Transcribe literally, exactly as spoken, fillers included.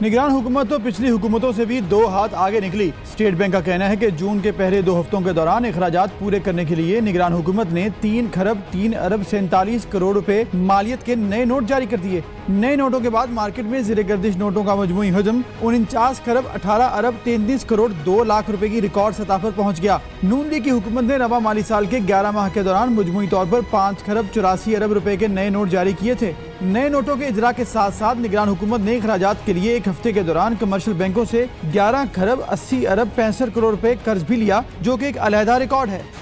निगरान हुकूमत तो पिछली हुकूमतों से भी दो हाथ आगे निकली। स्टेट बैंक का कहना है कि जून के पहले दो हफ्तों के दौरान अखराजात पूरे करने के लिए निगरान हुकूमत ने तीन खरब तीन अरब सैंतालीस करोड़ रुपए मालियत के नए नोट जारी कर दिए। नए नोटों के बाद मार्केट में ज़ेरे गर्दिश नोटों का मजमूई हजम उनचास खरब अठारह अरब तैंतीस करोड़ दो लाख रुपए की रिकॉर्ड सतह पर पहुँच गया। नून लीग की हुकूमत ने रवा माली साल के ग्यारह माह के दौरान मजमूई तौर पर पाँच खरब चौरासी अरब रुपए के नए नोट जारी किए थे। नए नोटों के इजरा के साथ साथ निगरान हुकूमत ने अखराजात के लिए एक हफ्ते के दौरान कमर्शियल बैंकों से ग्यारह खरब अस्सी अरब पैंसठ करोड़ रुपए कर्ज भी लिया, जो कि एक अलहदा रिकॉर्ड है।